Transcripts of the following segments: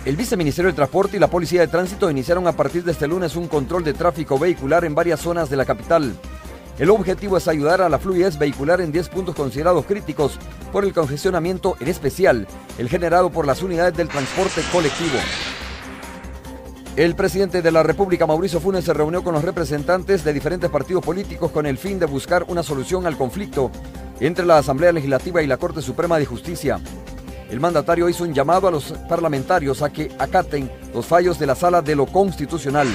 El Viceministerio de Transporte y la Policía de Tránsito iniciaron a partir de este lunes un control de tráfico vehicular en varias zonas de la capital. El objetivo es ayudar a la fluidez vehicular en 10 puntos considerados críticos por el congestionamiento, en especial el generado por las unidades del transporte colectivo. El presidente de la República, Mauricio Funes, se reunió con los representantes de diferentes partidos políticos con el fin de buscar una solución al conflicto entre la Asamblea Legislativa y la Corte Suprema de Justicia. El mandatario hizo un llamado a los parlamentarios a que acaten los fallos de la Sala de lo Constitucional.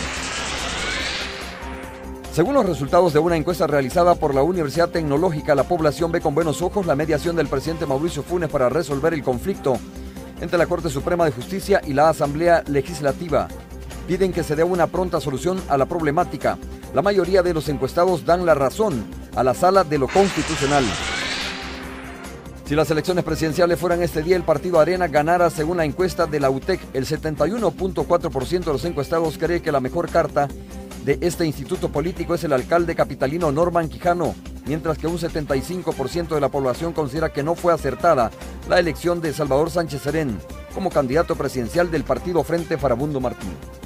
Según los resultados de una encuesta realizada por la Universidad Tecnológica, la población ve con buenos ojos la mediación del presidente Mauricio Funes para resolver el conflicto entre la Corte Suprema de Justicia y la Asamblea Legislativa. Piden que se dé una pronta solución a la problemática. La mayoría de los encuestados dan la razón a la Sala de lo Constitucional. Si las elecciones presidenciales fueran este día, el partido Arena ganara según la encuesta de la UTEC. El 71.4% de los encuestados cree que la mejor carta de este instituto político es el alcalde capitalino Norman Quijano, mientras que un 75% de la población considera que no fue acertada la elección de Salvador Sánchez Serén como candidato presidencial del partido Frente Farabundo Martín.